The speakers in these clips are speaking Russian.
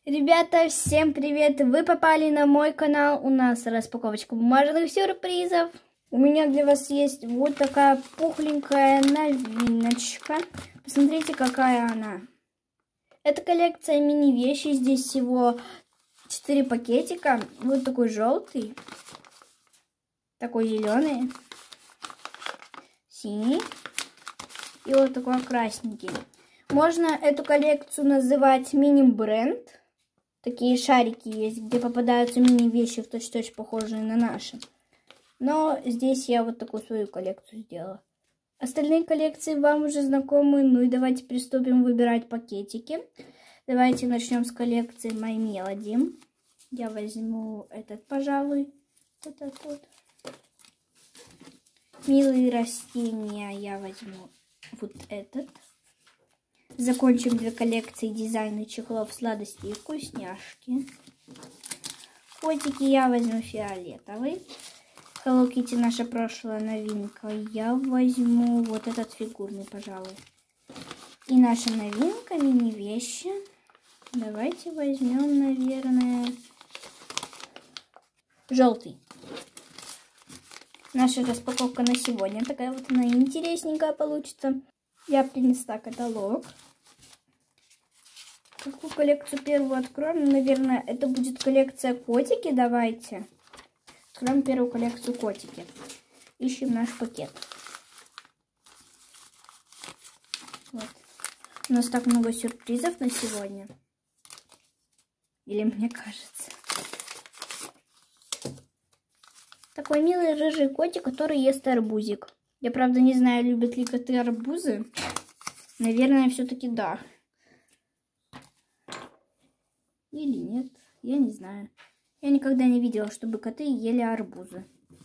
Ребята, всем привет! Вы попали на мой канал. У нас распаковочка бумажных сюрпризов. У меня для вас есть вот такая пухленькая новиночка. Посмотрите, какая она. Это коллекция мини-вещи. Здесь всего 4 пакетика. Вот такой желтый, такой зеленый, синий и вот такой красненький. Можно эту коллекцию называть мини-бренд. Такие шарики есть, где попадаются мини-вещи в точь-в-точь похожие на наши. Но здесь я вот такую свою коллекцию сделала. Остальные коллекции вам уже знакомы. Ну и давайте приступим выбирать пакетики. Давайте начнем с коллекции My Melody. Я возьму этот, пожалуй. Этот вот. Милые растения я возьму вот этот. Закончим для коллекции дизайна чехлов, сладости и вкусняшки. Котики я возьму фиолетовый. Hello Kitty наша прошлая новинка. Я возьму вот этот фигурный, пожалуй. И наша новинка мини-вещи. Давайте возьмем, наверное, желтый. Наша распаковка на сегодня. Такая вот она интересненькая получится. Я принесла каталог. Какую коллекцию первую откроем? Наверное, это будет коллекция котики. Давайте откроем первую коллекцию котики. Ищем наш пакет. Вот. У нас так много сюрпризов на сегодня. Или мне кажется. Такой милый рыжий котик, который ест арбузик. Я, правда, не знаю, любят ли коты арбузы. Наверное, все-таки да. Или нет, я не знаю. Я никогда не видела, чтобы коты ели арбузы.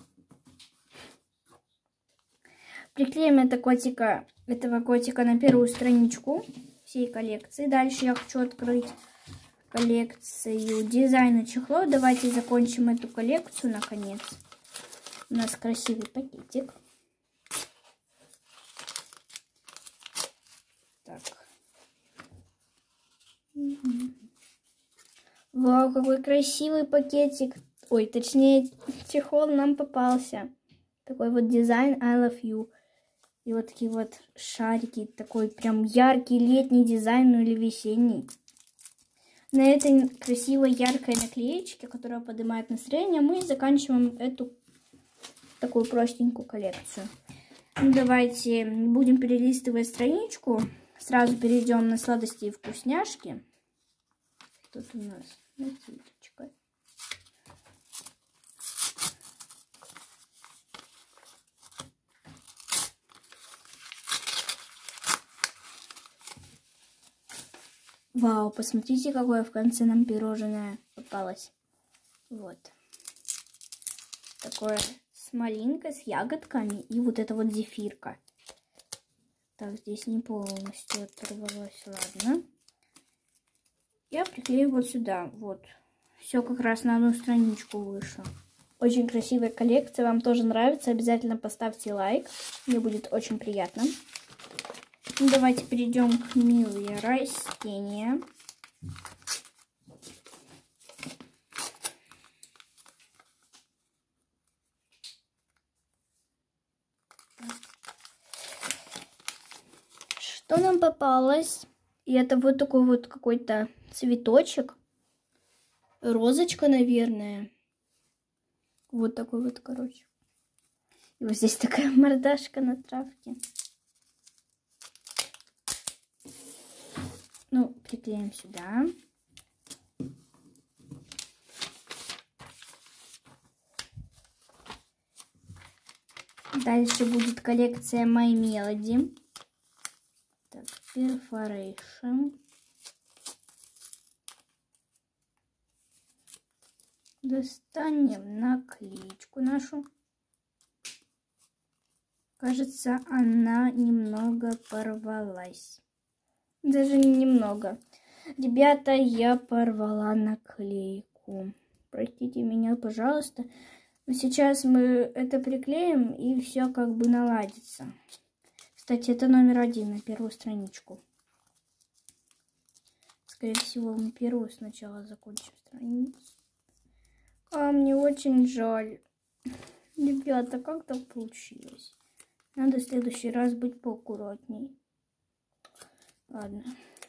Приклеим этого котика на первую страничку всей коллекции. Дальше я хочу открыть коллекцию дизайна чехлов. Давайте закончим эту коллекцию наконец. У нас красивый пакетик. Так. Вау, какой красивый пакетик. Ой, точнее, чехол нам попался. Такой вот дизайн I love you. И вот такие вот шарики. Такой прям яркий летний дизайн, ну или весенний. На этой красивой яркой наклеечке, которая поднимает настроение, мы заканчиваем эту такую простенькую коллекцию. Ну, давайте будем перелистывать страничку. Сразу перейдем на сладости и вкусняшки. Тут у нас натичка. Вау, посмотрите, какое в конце нам пирожное попалось. Вот. Такое с малинкой, с ягодками и вот это вот зефирка. Так, здесь не полностью оторвалось, ладно. Я приклею вот сюда, вот. Все как раз на одну страничку вышло. Очень красивая коллекция, вам тоже нравится, обязательно поставьте лайк, мне будет очень приятно. Ну, давайте перейдем к милые растения. Что нам попалось? И это вот такой вот какой-то цветочек. Розочка, наверное. Вот такой вот, короче. И вот здесь такая мордашка на травке. Ну, приклеим сюда. Дальше будет коллекция My Melody. Так, Perforation. Достанем наклеечку нашу. Кажется, она немного порвалась. Даже немного. Ребята, я порвала наклейку. Простите меня, пожалуйста. Но сейчас мы это приклеим, и все как бы наладится. Кстати, это номер 1 на первую страничку. Скорее всего, мы первую сначала закончим страницу. А мне очень жаль. Ребята, как так получилось? Надо в следующий раз быть поаккуратней. Ладно.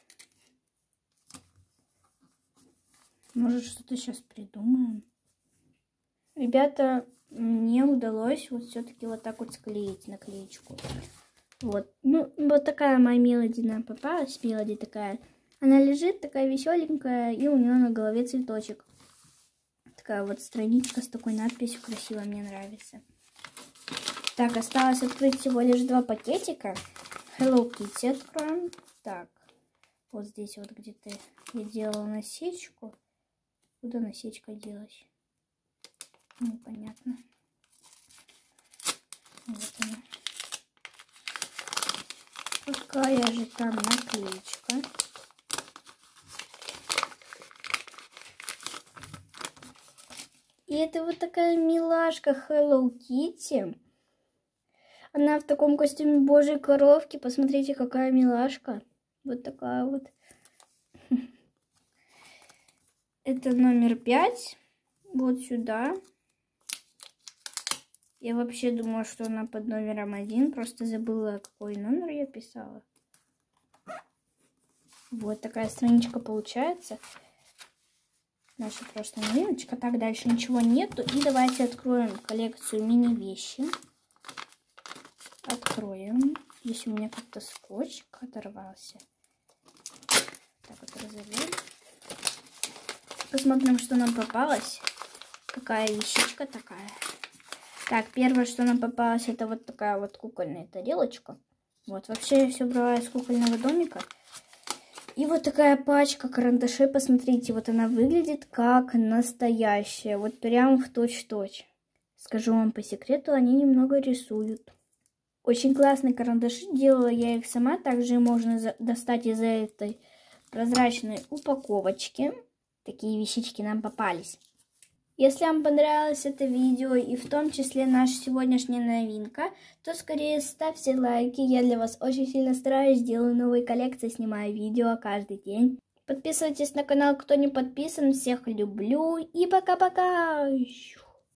Может, что-то сейчас придумаем. Ребята, мне удалось вот все-таки вот так вот склеить наклеечку. Вот. Ну, вот такая моя Мелоди нам попалась. Мелоди такая. Она лежит, такая веселенькая, и у нее на голове цветочек. Такая вот страничка с такой надписью красивой, мне нравится. Так, осталось открыть всего лишь 2 пакетика. Hello Kitty откроем. Так, вот здесь вот где-то я делала насечку. Куда насечка делась? Непонятно. Вот она. Какая же там наклеечка? И это вот такая милашка Hello Kitty. Она в таком костюме божьей коровки. Посмотрите, какая милашка. Вот такая вот. Это номер 5. Вот сюда. Я вообще думала, что она под номером 1. Просто забыла, какой номер я писала. Вот такая страничка получается. Наша просто новиночка. Так, дальше ничего нету. И давайте откроем коллекцию мини-вещи. Откроем. Здесь у меня как-то скотч оторвался. Так вот разорвем. Посмотрим, что нам попалось. Какая вещичка такая. Так, первое, что нам попалось, это вот такая вот кукольная тарелочка. Вот, вообще я все брала из кукольного домика. И вот такая пачка карандашей, посмотрите, вот она выглядит как настоящая, вот прям в точь-точь. Скажу вам по секрету, они немного рисуют. Очень классные карандаши, делала я их сама, также можно достать из этой прозрачной упаковочки. Такие вещички нам попались. Если вам понравилось это видео и в том числе наша сегодняшняя новинка, то скорее ставьте лайки. Я для вас очень сильно стараюсь, делаю новые коллекции, снимаю видео каждый день. Подписывайтесь на канал, кто не подписан. Всех люблю и пока-пока!